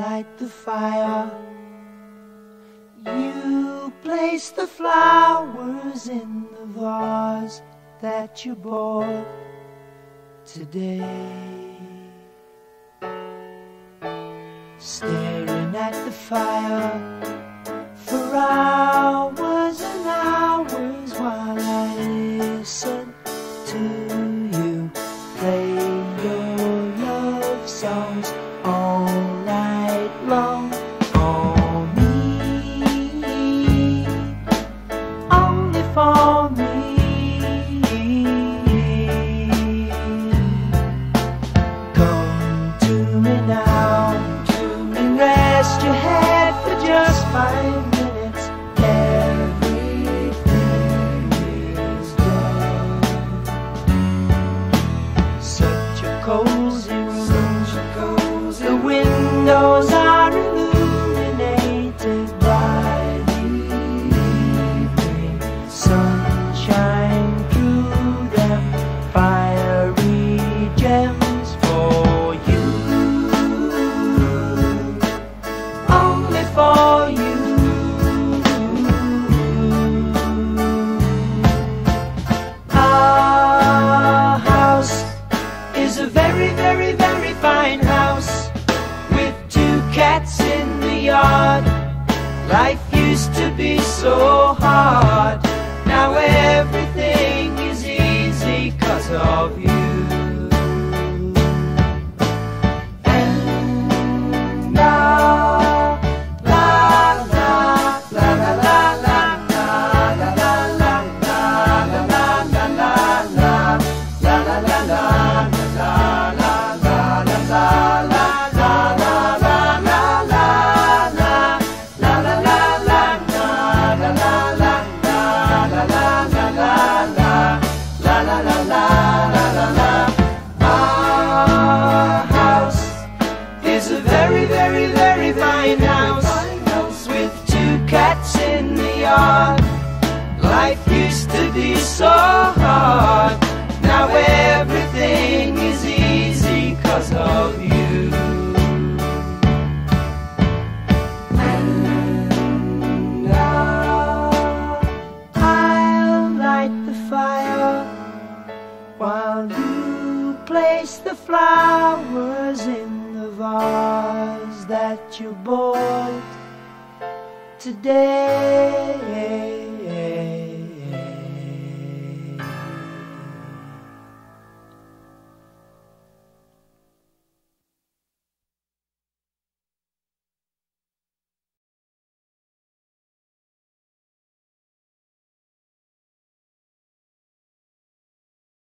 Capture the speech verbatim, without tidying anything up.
light the fire. You place the flowers in the vase that you bought today. Staring at the fire for hours and hours while I listen to you play your love songs all night long. For me, only for me. Come to me now, rest your head for just five minutes. Everything is done. Such a cozy room, the windows are illuminated by the evening sunshine through them, fiery gems for you. For you, our house is a very, very, very fine house with two cats in the yard. Life used to be so hard, now everything is easy 'cause of you. And now life used to be so hard, now everything is easy 'cause of you. And now I'll light the fire while you place the flowers in the vase that you bought today.